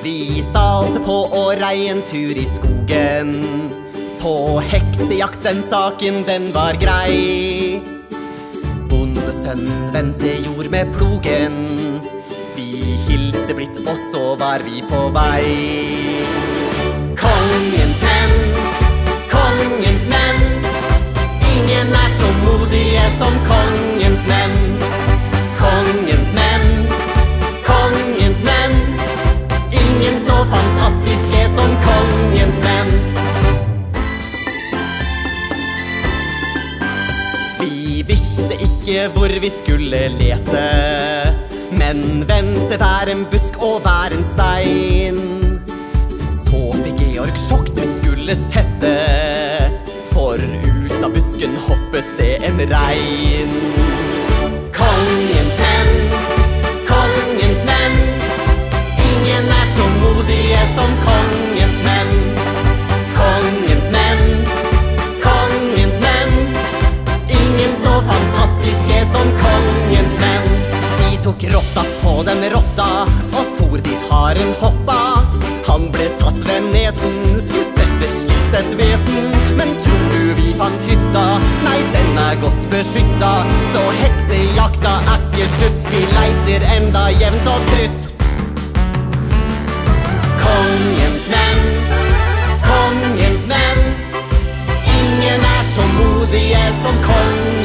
Vi salte på og rei en tur i skogen. På heksejakt, den saken, den var grei. Bondesønnen vendte jord med plogen. Vi hilste blitt, og så var vi på vei. Kongens menn, kongens menn. Ingen er så modige som kongens menn. Kongens menn, kongens menn. Ingen så fantastiske som kongens menn. Vi visste ikke hvor vi skulle lete, men vendte hver en busk og hver en stein. Så fikk Georg sjokk, det skulle sette, for ut av busken hoppet det en rein. Kongens menn, kongens menn. Ingen er så modige som kongens menn. Kongens menn, kongens menn. Ingen så fantastiske som kongens menn. Vi tok rotta på den rotta og for dit haren hoppa. Han ble tatt ved nesen, skulle sett et slikt et vesen. Men tror du vi fant hytta? Nei, den er godt beskytta. Så heksejakta er ikke slutt, vi leiter enda jevnt og trutt. Kongens menn, kongens menn. Ingen er så modige som kongens menn.